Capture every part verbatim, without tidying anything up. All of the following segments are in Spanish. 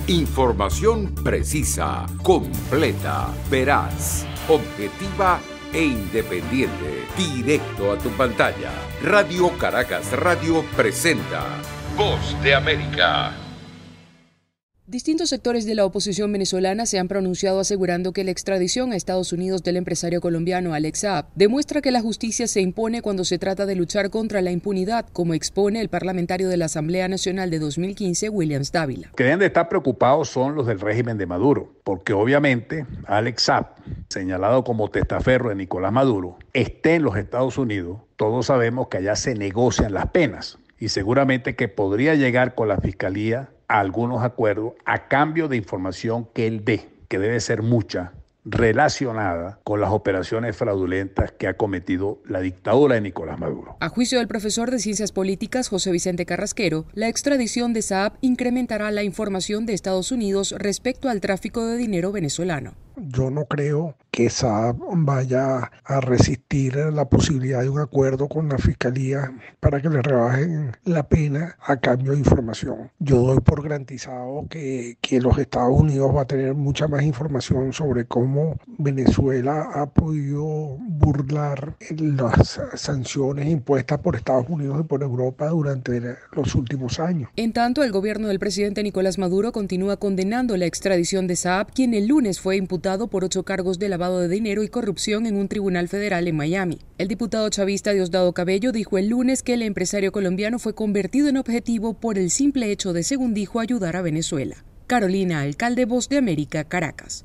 Información precisa, completa, veraz, objetiva e independiente. Directo a tu pantalla. Radio Caracas Radio presenta Voz de América. Distintos sectores de la oposición venezolana se han pronunciado asegurando que la extradición a Estados Unidos del empresario colombiano Alex Saab demuestra que la justicia se impone cuando se trata de luchar contra la impunidad, como expone el parlamentario de la Asamblea Nacional de dos mil quince, Williams Dávila. Que deben de estar preocupados son los del régimen de Maduro, porque obviamente Alex Saab, señalado como testaferro de Nicolás Maduro, esté en los Estados Unidos. Todos sabemos que allá se negocian las penas y seguramente que podría llegar con la Fiscalía a algunos acuerdos a cambio de información que él dé, que debe ser mucha, relacionada con las operaciones fraudulentas que ha cometido la dictadura de Nicolás Maduro. A juicio del profesor de Ciencias Políticas José Vicente Carrasquero, la extradición de Saab incrementará la información de Estados Unidos respecto al tráfico de dinero venezolano. Yo no creo que Saab vaya a resistir la posibilidad de un acuerdo con la Fiscalía para que le rebajen la pena a cambio de información. Yo doy por garantizado que, que los Estados Unidos va a tener mucha más información sobre cómo Venezuela ha podido burlar las sanciones impuestas por Estados Unidos y por Europa durante los últimos años. En tanto, el gobierno del presidente Nicolás Maduro continúa condenando la extradición de Saab, quien el lunes fue imputado por ocho cargos de lavado de dinero y corrupción en un tribunal federal en Miami. El diputado chavista Diosdado Cabello dijo el lunes que el empresario colombiano fue convertido en objetivo por el simple hecho de, según dijo, ayudar a Venezuela. Carolina Alcalde, Voz de América, Caracas.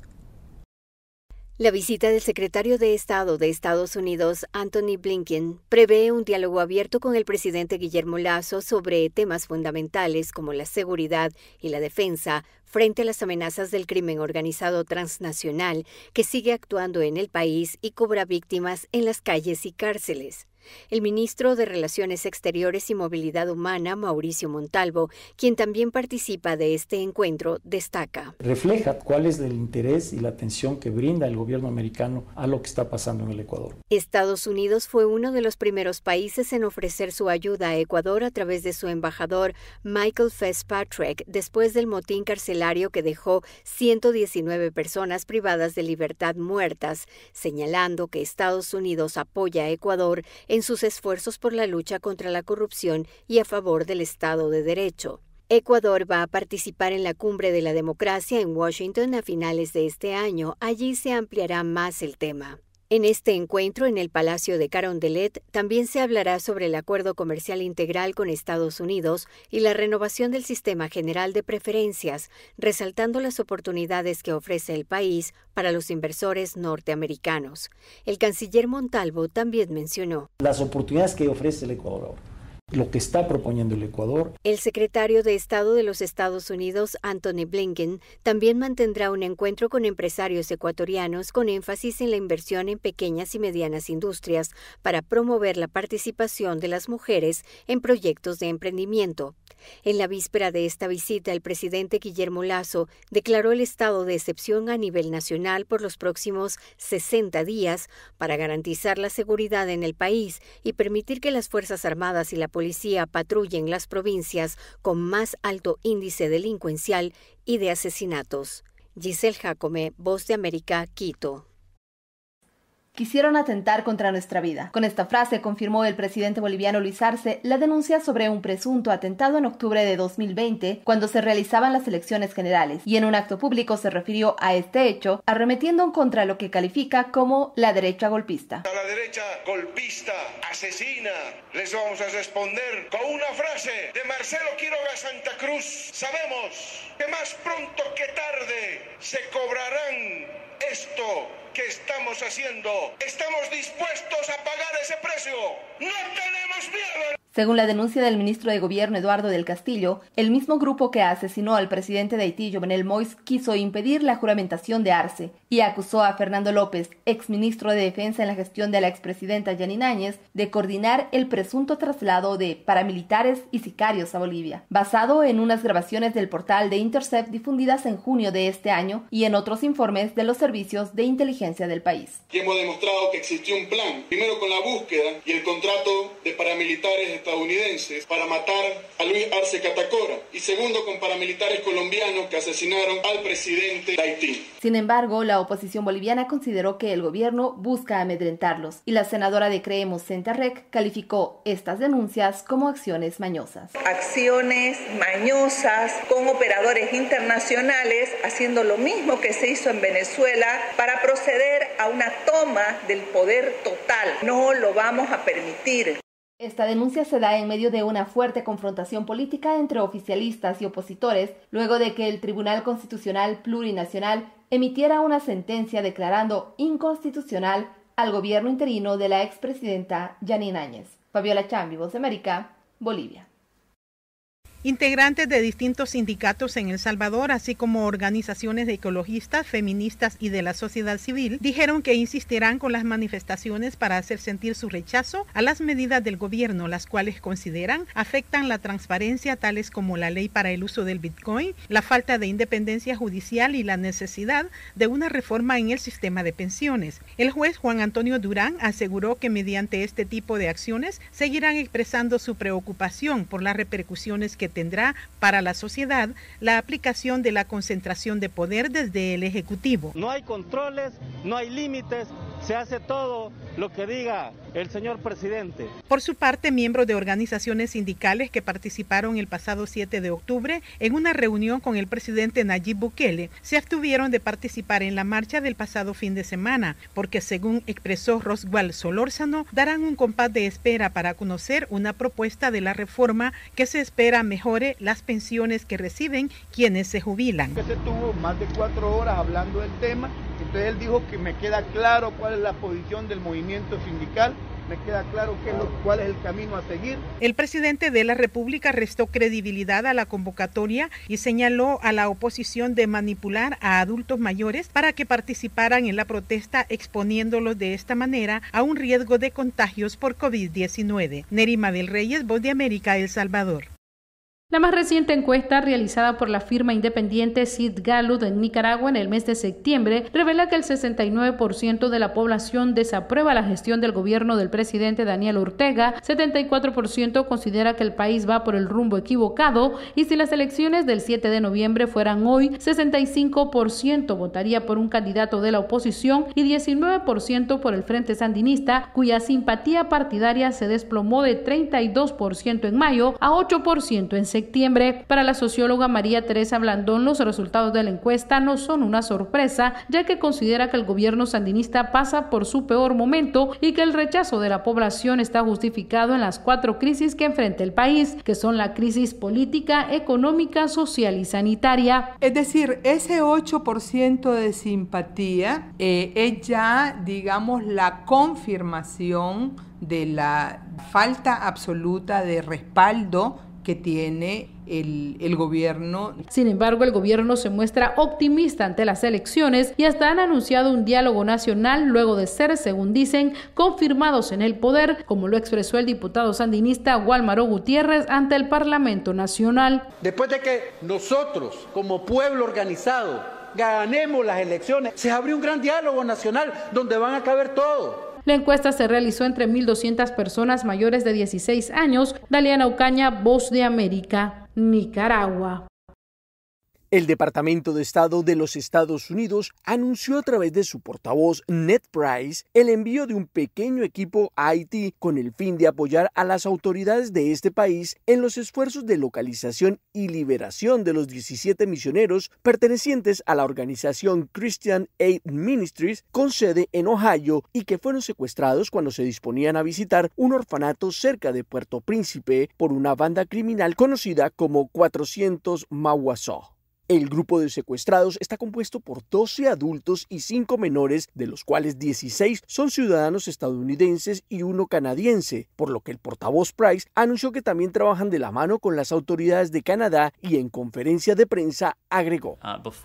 La visita del secretario de Estado de Estados Unidos, Antony Blinken, prevé un diálogo abierto con el presidente Guillermo Lasso sobre temas fundamentales como la seguridad y la defensa frente a las amenazas del crimen organizado transnacional que sigue actuando en el país y cobra víctimas en las calles y cárceles. El ministro de Relaciones Exteriores y Movilidad Humana, Mauricio Montalvo, quien también participa de este encuentro, destaca. Refleja cuál es el interés y la atención que brinda el gobierno americano a lo que está pasando en el Ecuador. Estados Unidos fue uno de los primeros países en ofrecer su ayuda a Ecuador a través de su embajador Michael Fitzpatrick después del motín carcelario que dejó ciento diecinueve personas privadas de libertad muertas, señalando que Estados Unidos apoya a Ecuador en sus esfuerzos por la lucha contra la corrupción y a favor del Estado de Derecho. Ecuador va a participar en la Cumbre de la Democracia en Washington a finales de este año. Allí se ampliará más el tema. En este encuentro en el Palacio de Carondelet también se hablará sobre el acuerdo comercial integral con Estados Unidos y la renovación del sistema general de preferencias, resaltando las oportunidades que ofrece el país para los inversores norteamericanos. El canciller Montalvo también mencionó las oportunidades que ofrece el Ecuador ahora, lo que está proponiendo el Ecuador. El secretario de Estado de los Estados Unidos, Antony Blinken, también mantendrá un encuentro con empresarios ecuatorianos con énfasis en la inversión en pequeñas y medianas industrias para promover la participación de las mujeres en proyectos de emprendimiento. En la víspera de esta visita, el presidente Guillermo Lasso declaró el estado de excepción a nivel nacional por los próximos sesenta días para garantizar la seguridad en el país y permitir que las Fuerzas Armadas y la policía patrullen las provincias con más alto índice delincuencial y de asesinatos. Giselle Jacome, Voz de América, Quito. Quisieron atentar contra nuestra vida. Con esta frase confirmó el presidente boliviano Luis Arce la denuncia sobre un presunto atentado en octubre de dos mil veinte, cuando se realizaban las elecciones generales, y en un acto público se refirió a este hecho, arremetiendo contra lo que califica como la derecha golpista. A la derecha golpista, asesina, les vamos a responder con una frase de Marcelo Quiroga Santa Cruz. Sabemos que más pronto que tarde se cobrarán esto que estamos haciendo. Estamos dispuestos a pagar ese precio. No tenemos miedo. Según la denuncia del ministro de Gobierno Eduardo del Castillo, el mismo grupo que asesinó al presidente de Haití, Jovenel Moïse, quiso impedir la juramentación de Arce y acusó a Fernando López, exministro de Defensa en la gestión de la expresidenta Yanine Áñez, de coordinar el presunto traslado de paramilitares y sicarios a Bolivia, basado en unas grabaciones del portal de Intercept difundidas en junio de este año y en otros informes de los servicios de inteligencia del país. Y hemos demostrado que existió un plan, primero con la búsqueda y el contrato de paramilitares estadounidenses para matar a Luis Arce Catacora y segundo con paramilitares colombianos que asesinaron al presidente de Haití. Sin embargo, la oposición boliviana consideró que el gobierno busca amedrentarlos y la senadora de Creemos Centarrec calificó estas denuncias como acciones mañosas. Acciones mañosas con operadores internacionales haciendo lo mismo que se hizo en Venezuela para proceder a una toma del poder total. No lo vamos a permitir. Esta denuncia se da en medio de una fuerte confrontación política entre oficialistas y opositores, luego de que el Tribunal Constitucional Plurinacional emitiera una sentencia declarando inconstitucional al gobierno interino de la expresidenta Yanine Áñez. Fabiola Chambi, Voz de América, Bolivia. Integrantes de distintos sindicatos en El Salvador, así como organizaciones de ecologistas, feministas y de la sociedad civil, dijeron que insistirán con las manifestaciones para hacer sentir su rechazo a las medidas del gobierno, las cuales consideran afectan la transparencia, tales como la ley para el uso del Bitcoin, la falta de independencia judicial y la necesidad de una reforma en el sistema de pensiones. El juez Juan Antonio Durán aseguró que mediante este tipo de acciones seguirán expresando su preocupación por las repercusiones que tendrá para la sociedad la aplicación de la concentración de poder desde el Ejecutivo. No hay controles, no hay límites, se hace todo lo que diga el señor presidente. Por su parte, miembros de organizaciones sindicales que participaron el pasado siete de octubre en una reunión con el presidente Nayib Bukele se abstuvieron de participar en la marcha del pasado fin de semana, porque según expresó Roswell Solórzano, darán un compás de espera para conocer una propuesta de la reforma que se espera mejore las pensiones que reciben quienes se jubilan. Que se tuvo más de cuatro horas hablando del tema, entonces él dijo que me queda claro cuál es la posición del movimiento sindical, me queda claro qué es lo, cuál es el camino a seguir. El presidente de la República restó credibilidad a la convocatoria y señaló a la oposición de manipular a adultos mayores para que participaran en la protesta, exponiéndolos de esta manera a un riesgo de contagios por COVID diecinueve. Nerima del Reyes, Voz de América, El Salvador. La más reciente encuesta realizada por la firma independiente Sid Gallup en Nicaragua en el mes de septiembre revela que el sesenta y nueve por ciento de la población desaprueba la gestión del gobierno del presidente Daniel Ortega, setenta y cuatro por ciento considera que el país va por el rumbo equivocado y si las elecciones del siete de noviembre fueran hoy, sesenta y cinco por ciento votaría por un candidato de la oposición y diecinueve por ciento por el Frente Sandinista, cuya simpatía partidaria se desplomó de treinta y dos por ciento en mayo a ocho por ciento en septiembre. septiembre. Para la socióloga María Teresa Blandón, los resultados de la encuesta no son una sorpresa, ya que considera que el gobierno sandinista pasa por su peor momento y que el rechazo de la población está justificado en las cuatro crisis que enfrenta el país, que son la crisis política, económica, social y sanitaria. Es decir, ese ocho por ciento de simpatía eh, es ya, digamos, la confirmación de la falta absoluta de respaldo que tiene el, el gobierno. Sin embargo, el gobierno se muestra optimista ante las elecciones y hasta han anunciado un diálogo nacional luego de ser, según dicen, confirmados en el poder, como lo expresó el diputado sandinista Walmaro Gutiérrez ante el Parlamento Nacional. Después de que nosotros, como pueblo organizado, ganemos las elecciones, se abrió un gran diálogo nacional donde van a caber todos. La encuesta se realizó entre mil doscientas personas mayores de dieciséis años. Daliana Ocaña, Voz de América, Nicaragua. El Departamento de Estado de los Estados Unidos anunció a través de su portavoz Ned Price el envío de un pequeño equipo a Haití con el fin de apoyar a las autoridades de este país en los esfuerzos de localización y liberación de los diecisiete misioneros pertenecientes a la organización Christian Aid Ministries con sede en Ohio y que fueron secuestrados cuando se disponían a visitar un orfanato cerca de Puerto Príncipe por una banda criminal conocida como cuatrocientos Mauaso. El grupo de secuestrados está compuesto por doce adultos y cinco menores, de los cuales dieciséis son ciudadanos estadounidenses y uno canadiense, por lo que el portavoz Price anunció que también trabajan de la mano con las autoridades de Canadá y en conferencia de prensa agregó.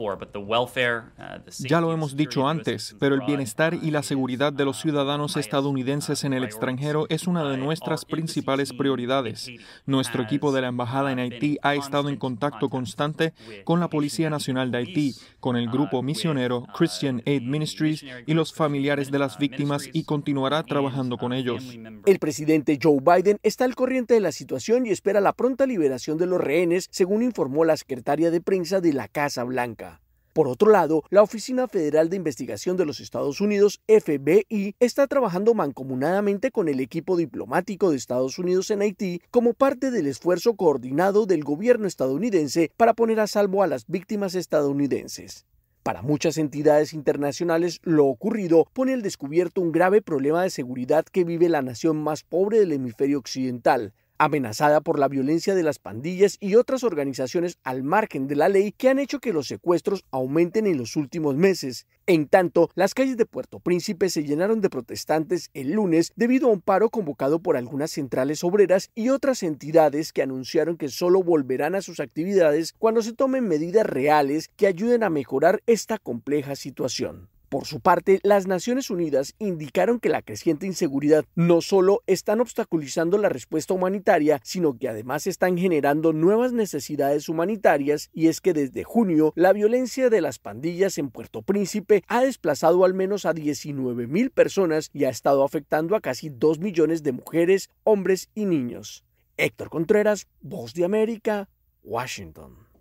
Ya lo hemos dicho antes, pero el bienestar y la seguridad de los ciudadanos estadounidenses en el extranjero es una de nuestras principales prioridades. Nuestro equipo de la Embajada en Haití ha estado en contacto constante con la Policía Nacional de Haití, con el grupo misionero Christian Aid Ministries y los familiares de las víctimas y continuará trabajando con ellos. El presidente Joe Biden está al corriente de la situación y espera la pronta liberación de los rehenes, según informó la secretaria de prensa de la Casa Blanca. Por otro lado, la Oficina Federal de Investigación de los Estados Unidos, F B I, está trabajando mancomunadamente con el equipo diplomático de Estados Unidos en Haití como parte del esfuerzo coordinado del gobierno estadounidense para poner a salvo a las víctimas estadounidenses. Para muchas entidades internacionales, lo ocurrido pone al descubierto un grave problema de seguridad que vive la nación más pobre del hemisferio occidental, amenazada por la violencia de las pandillas y otras organizaciones al margen de la ley que han hecho que los secuestros aumenten en los últimos meses. En tanto, las calles de Puerto Príncipe se llenaron de protestantes el lunes debido a un paro convocado por algunas centrales obreras y otras entidades que anunciaron que solo volverán a sus actividades cuando se tomen medidas reales que ayuden a mejorar esta compleja situación. Por su parte, las Naciones Unidas indicaron que la creciente inseguridad no solo están obstaculizando la respuesta humanitaria, sino que además están generando nuevas necesidades humanitarias, y es que desde junio la violencia de las pandillas en Puerto Príncipe ha desplazado al menos a diecinueve mil personas y ha estado afectando a casi dos millones de mujeres, hombres y niños. Héctor Contreras, Voz de América, Washington.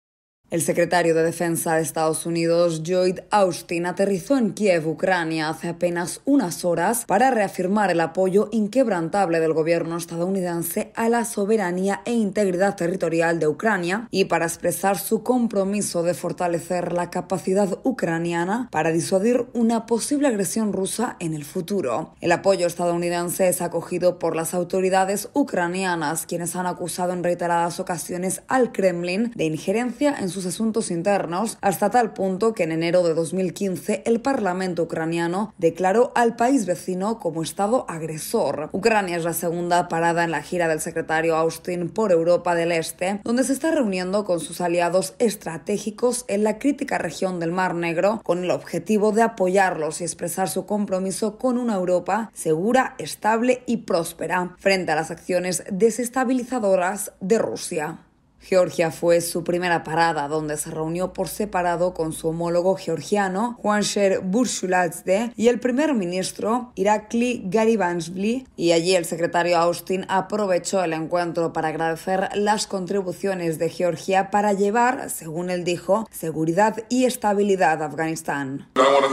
El secretario de Defensa de Estados Unidos, Lloyd Austin, aterrizó en Kiev, Ucrania, hace apenas unas horas para reafirmar el apoyo inquebrantable del gobierno estadounidense a la soberanía e integridad territorial de Ucrania y para expresar su compromiso de fortalecer la capacidad ucraniana para disuadir una posible agresión rusa en el futuro. El apoyo estadounidense es acogido por las autoridades ucranianas, quienes han acusado en reiteradas ocasiones al Kremlin de injerencia en sus asuntos internos, hasta tal punto que en enero de dos mil quince el Parlamento ucraniano declaró al país vecino como Estado agresor. Ucrania es la segunda parada en la gira del secretario Austin por Europa del Este, donde se está reuniendo con sus aliados estratégicos en la crítica región del Mar Negro, con el objetivo de apoyarlos y expresar su compromiso con una Europa segura, estable y próspera frente a las acciones desestabilizadoras de Rusia. Georgia fue su primera parada, donde se reunió por separado con su homólogo georgiano, Juansher Burshuladze, y el primer ministro, Irakli Garibashvili, y allí el secretario Austin aprovechó el encuentro para agradecer las contribuciones de Georgia para llevar, según él dijo, seguridad y estabilidad a Afganistán.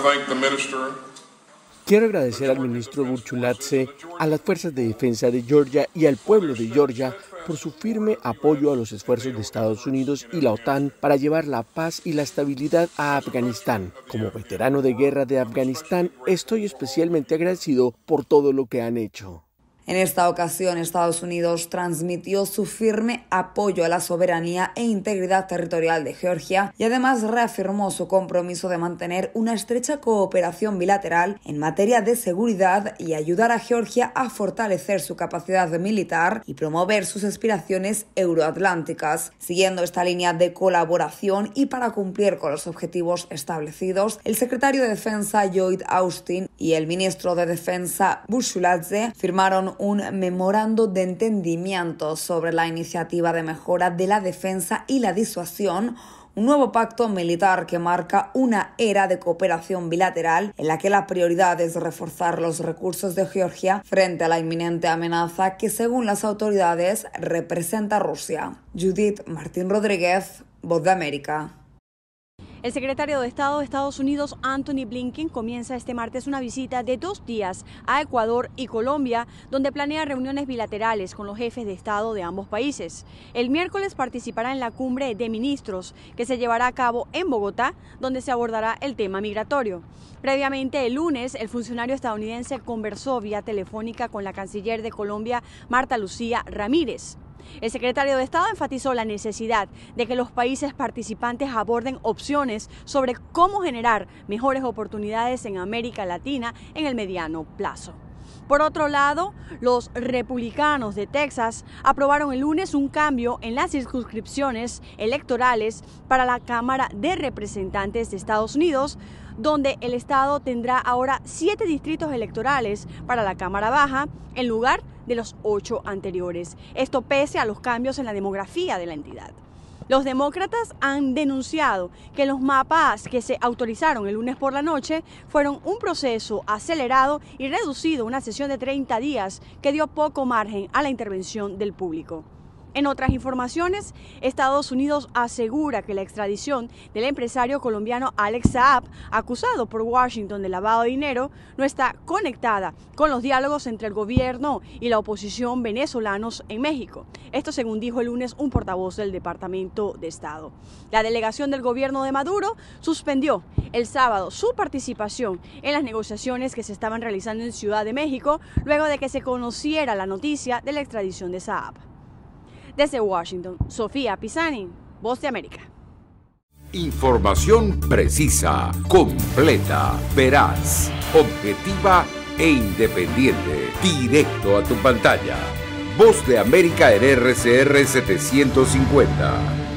Quiero agradecer al ministro Burshuladze, a las fuerzas de defensa de Georgia y al pueblo de Georgia por su firme apoyo a los esfuerzos de Estados Unidos y la OTAN para llevar la paz y la estabilidad a Afganistán. Como veterano de guerra de Afganistán, estoy especialmente agradecido por todo lo que han hecho. En esta ocasión, Estados Unidos transmitió su firme apoyo a la soberanía e integridad territorial de Georgia y además reafirmó su compromiso de mantener una estrecha cooperación bilateral en materia de seguridad y ayudar a Georgia a fortalecer su capacidad militar y promover sus aspiraciones euroatlánticas. Siguiendo esta línea de colaboración y para cumplir con los objetivos establecidos, el secretario de Defensa Lloyd Austin y el ministro de Defensa Burshuladze firmaron un memorando de entendimiento sobre la iniciativa de mejora de la defensa y la disuasión, un nuevo pacto militar que marca una era de cooperación bilateral en la que la prioridad es reforzar los recursos de Georgia frente a la inminente amenaza que, según las autoridades, representa Rusia. Judith Martín Rodríguez, Voz de América. El secretario de Estado de Estados Unidos, Antony Blinken, comienza este martes una visita de dos días a Ecuador y Colombia, donde planea reuniones bilaterales con los jefes de Estado de ambos países. El miércoles participará en la cumbre de ministros que se llevará a cabo en Bogotá, donde se abordará el tema migratorio. Previamente, el lunes, el funcionario estadounidense conversó vía telefónica con la canciller de Colombia, Marta Lucía Ramírez. El secretario de Estado enfatizó la necesidad de que los países participantes aborden opciones sobre cómo generar mejores oportunidades en América Latina en el mediano plazo. Por otro lado, los republicanos de Texas aprobaron el lunes un cambio en las circunscripciones electorales para la Cámara de Representantes de Estados Unidos, donde el estado tendrá ahora siete distritos electorales para la Cámara Baja en lugar de los ocho anteriores. Esto pese a los cambios en la demografía de la entidad. Los demócratas han denunciado que los mapas que se autorizaron el lunes por la noche fueron un proceso acelerado y reducido a una sesión de treinta días que dio poco margen a la intervención del público. En otras informaciones, Estados Unidos asegura que la extradición del empresario colombiano Alex Saab, acusado por Washington de lavado de dinero, no está conectada con los diálogos entre el gobierno y la oposición venezolanos en México. Esto según dijo el lunes un portavoz del Departamento de Estado. La delegación del gobierno de Maduro suspendió el sábado su participación en las negociaciones que se estaban realizando en Ciudad de México luego de que se conociera la noticia de la extradición de Saab. Desde Washington, Sofía Pisani, Voz de América. Información precisa, completa, veraz, objetiva e independiente. Directo a tu pantalla. Voz de América en R C R setecientos cincuenta.